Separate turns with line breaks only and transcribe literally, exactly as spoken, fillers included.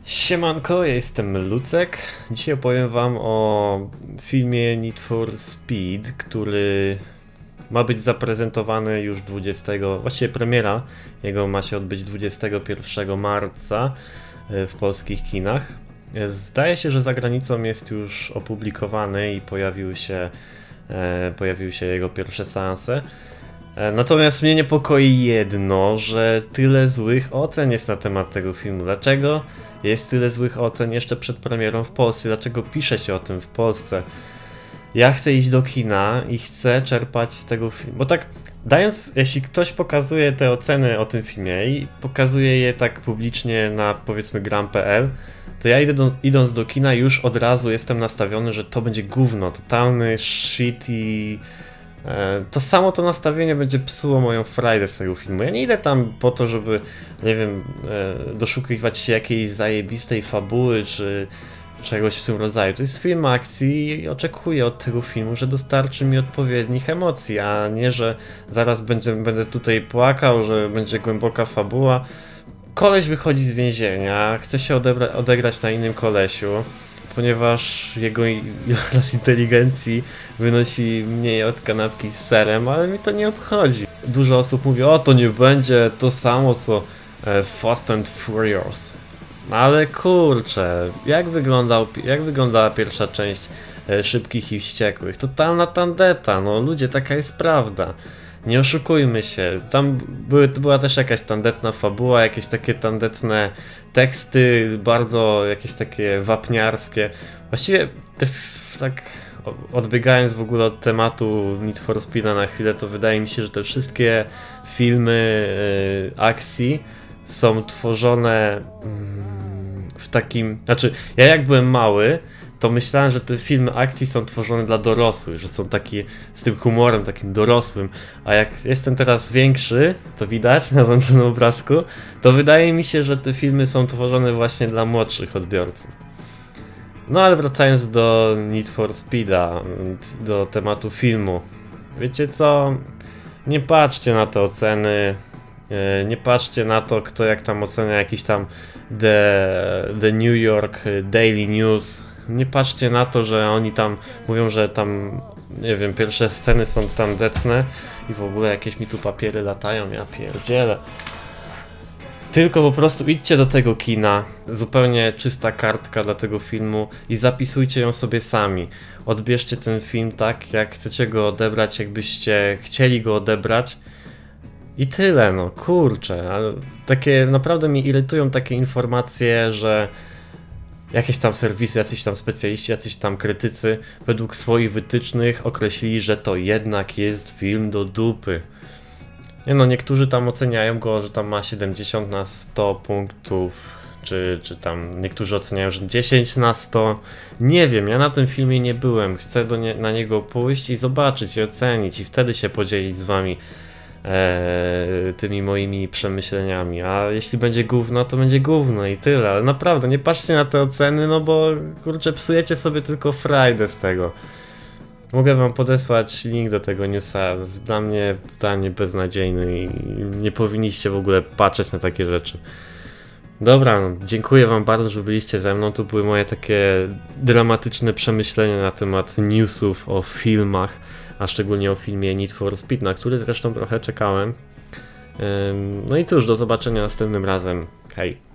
Siemanko, ja jestem Lucek. Dzisiaj opowiem wam o filmie Need for Speed, który ma być zaprezentowany już dwudziestego, właściwie premiera jego ma się odbyć dwudziestego pierwszego marca w polskich kinach. Zdaje się, że za granicą jest już opublikowany i pojawił się, e, pojawiły się jego pierwsze seanse. Natomiast mnie niepokoi jedno, że tyle złych ocen jest na temat tego filmu. Dlaczego jest tyle złych ocen jeszcze przed premierą w Polsce? Dlaczego pisze się o tym w Polsce? Ja chcę iść do kina i chcę czerpać z tego filmu. Bo tak, dając, jeśli ktoś pokazuje te oceny o tym filmie i pokazuje je tak publicznie na, powiedzmy, gram kropka p l, to ja idąc, idąc do kina już od razu jestem nastawiony, że to będzie gówno, totalny shit i... To samo to nastawienie będzie psuło moją frajdę z tego filmu. Ja nie idę tam po to, żeby, nie wiem, doszukiwać się jakiejś zajebistej fabuły, czy czegoś w tym rodzaju. To jest film akcji i oczekuję od tego filmu, że dostarczy mi odpowiednich emocji, a nie, że zaraz będzie, będę tutaj płakał, że będzie głęboka fabuła. Koleś wychodzi z więzienia, chce się odegrać na innym kolesiu, ponieważ jego ilość inteligencji wynosi mniej od kanapki z serem, ale mi to nie obchodzi. Dużo osób mówi, o, to nie będzie to samo co Fast and Furious. Ale kurczę, jak, wyglądał, jak wyglądała pierwsza część Szybkich i Wściekłych? Totalna tandeta, no ludzie, taka jest prawda. Nie oszukujmy się, tam były, była też jakaś tandetna fabuła, jakieś takie tandetne teksty, bardzo jakieś takie wapniarskie. Właściwie te, tak odbiegając w ogóle od tematu Need for Speeda na chwilę, to wydaje mi się, że te wszystkie filmy yy, akcji są tworzone yy, w takim... Znaczy, ja jak byłem mały, to myślałem, że te filmy akcji są tworzone dla dorosłych, że są takie z tym humorem takim dorosłym, a jak jestem teraz większy, to widać na załączonym obrazku, to wydaje mi się, że te filmy są tworzone właśnie dla młodszych odbiorców. No ale wracając do Need for Speeda, do tematu filmu, wiecie co, nie patrzcie na te oceny, nie patrzcie na to, kto jak tam ocenia jakiś tam The, The New York Daily News. Nie patrzcie na to, że oni tam mówią, że tam, nie wiem, pierwsze sceny są tandetne i w ogóle jakieś mi tu papiery latają, ja pierdzielę. Tylko po prostu idźcie do tego kina, zupełnie czysta kartka dla tego filmu i zapisujcie ją sobie sami. Odbierzcie ten film tak, jak chcecie go odebrać, jakbyście chcieli go odebrać. I tyle, no kurczę, ale takie naprawdę mnie irytują takie informacje, że jakieś tam serwisy, jacyś tam specjaliści, jacyś tam krytycy według swoich wytycznych określili, że to jednak jest film do dupy. Nie no, niektórzy tam oceniają go, że tam ma siedemdziesiąt na sto punktów, czy, czy tam niektórzy oceniają, że dziesięć na sto. Nie wiem, ja na tym filmie nie byłem, chcę do nie, na niego pójść i zobaczyć i ocenić i wtedy się podzielić z wami Eee, tymi moimi przemyśleniami, a jeśli będzie gówno, to będzie gówno i tyle, ale naprawdę nie patrzcie na te oceny, no bo kurczę, psujecie sobie tylko frajdę z tego. Mogę wam podesłać link do tego newsa, jest dla mnie totalnie beznadziejny i nie powinniście w ogóle patrzeć na takie rzeczy. Dobra, no, dziękuję wam bardzo, że byliście ze mną, to były moje takie dramatyczne przemyślenia na temat newsów o filmach, a szczególnie o filmie Need for Speed, na który zresztą trochę czekałem. No i cóż, do zobaczenia następnym razem. Hej!